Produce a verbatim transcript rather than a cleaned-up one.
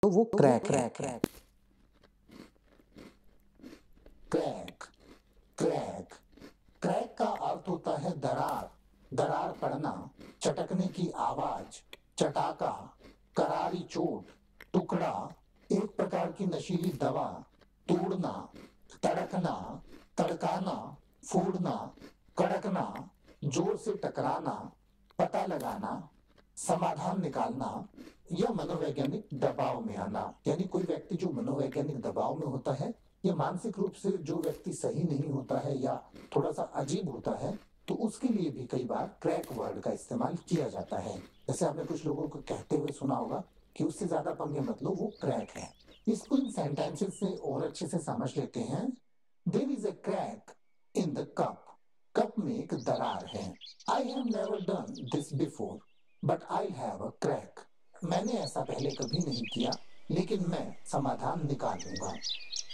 तो वो क्रैक है। क्रैक क्रैक क्रैक क्रैक का अर्थ होता है दरार, दरार पड़ना, चटकने की आवाज, चटाका, करारी चोट, टुकड़ा, एक प्रकार की नशीली दवा, तोड़ना, तड़कना, तड़काना, फोड़ना, कड़कना, जोर से टकराना, पता लगाना, समाधान निकालना या मनोवैज्ञानिक दबाव में आना। यानी कोई व्यक्ति जो मनोवैज्ञानिक दबाव में होता है या मानसिक रूप से जो व्यक्ति सही नहीं होता है या थोड़ा सा अजीब होता है, तो उसके लिए भी कई बार क्रैक वर्ड का इस्तेमाल किया जाता है। जैसे आपने कुछ लोगों को कहते हुए सुना होगा कि उससे ज्यादा पंगे मत लो, वो क्रैक है। इसको इन सेंटेंसेस से और अच्छे से समझ लेते हैं। There is a crack in the cup. Cup में एक दरार है। I have never done this before but I have a crack. मैंने ऐसा पहले कभी नहीं किया, लेकिन मैं समाधान निकाल लूंगा।